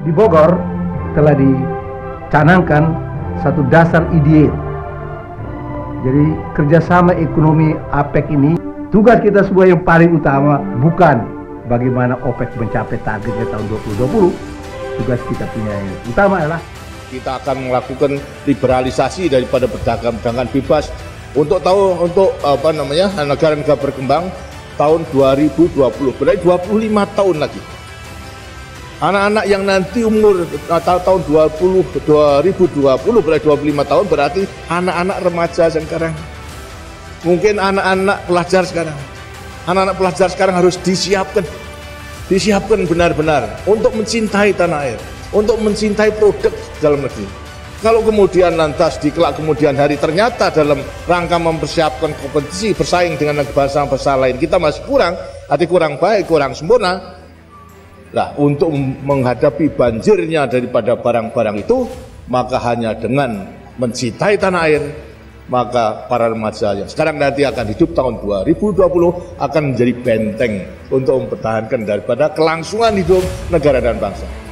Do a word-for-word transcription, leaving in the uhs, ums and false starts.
Di Bogor telah dicanangkan satu dasar ideal. Jadi kerjasama ekonomi APEC ini, tugas kita semua yang paling utama bukan bagaimana OPEC mencapai targetnya tahun dua ribu dua puluh. Tugas kita punya yang utama adalah kita akan melakukan liberalisasi daripada perdagangan bebas untuk tahu untuk apa namanya negara-negara berkembang tahun dua ribu dua puluh, berarti dua puluh lima tahun lagi. Anak-anak yang nanti umur atau tahun dua ribu dua puluh berarti dua puluh lima tahun, berarti anak-anak remaja sekarang. Mungkin anak-anak pelajar sekarang. Anak-anak pelajar sekarang harus disiapkan. Disiapkan benar-benar untuk mencintai tanah air, untuk mencintai produk dalam negeri. Kalau kemudian lantas di kelak kemudian hari ternyata dalam rangka mempersiapkan kompetisi bersaing dengan bangsa-bangsa lain kita masih kurang, arti kurang baik, kurang sempurna. Nah, untuk menghadapi banjirnya daripada barang-barang itu, maka hanya dengan mencintai tanah air, maka para remaja yang sekarang nanti akan hidup tahun dua ribu dua puluh akan menjadi benteng untuk mempertahankan daripada kelangsungan hidup negara dan bangsa.